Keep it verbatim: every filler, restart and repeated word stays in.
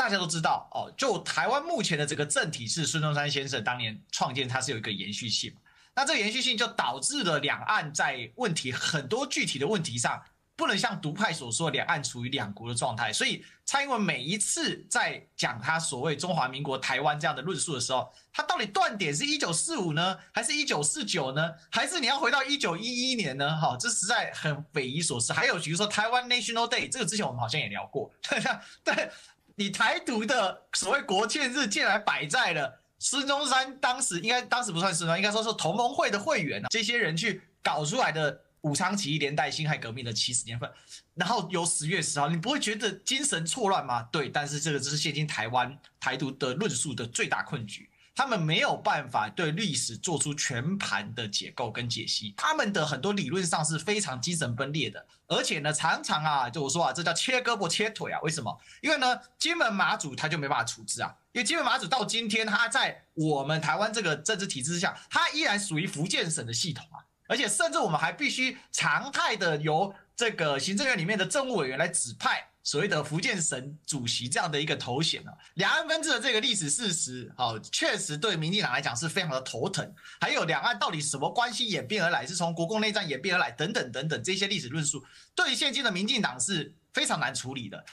大家都知道哦，就台湾目前的这个政体是孙中山先生当年创建，它是有一个延续性嘛。那这个延续性就导致了两岸在问题很多具体的问题上，不能像独派所说两岸处于两国的状态。所以蔡英文每一次在讲他所谓中华民国台湾这样的论述的时候，他到底断点是一九四五呢，还是一九四九呢，还是你要回到一九一一年呢？哈，这实在很匪夷所思。还有比如说台湾 National Day， 这个之前我们好像也聊过，对。你台独的所谓国庆日竟然摆在了孙中山当时应该当时不算孙中山，应该说是同盟会的会员啊，这些人去搞出来的武昌起义连带辛亥革命的七十年份，然后有十月十号，你不会觉得精神错乱吗？对，但是这个就是现今台湾台独的论述的最大困局。他们没有办法对历史做出全盘的解构跟解析，他们的很多理论上是非常精神分裂的，而且呢，常常啊，就我说啊，这叫切胳膊切腿啊。为什么？因为呢，金门马祖他就没办法处置啊，因为金门马祖到今天，他在我们台湾这个政治体制下，他依然属于福建省的系统啊，而且甚至我们还必须常态的由这个行政院里面的政务委员来指派所谓的福建省主席这样的一个头衔啊，两岸分治的这个历史事实，哦，确实对民进党来讲是非常的头疼。还有两岸到底什么关系演变而来，是从国共内战演变而来，等等等等这些历史论述，对于现今的民进党是非常难处理的。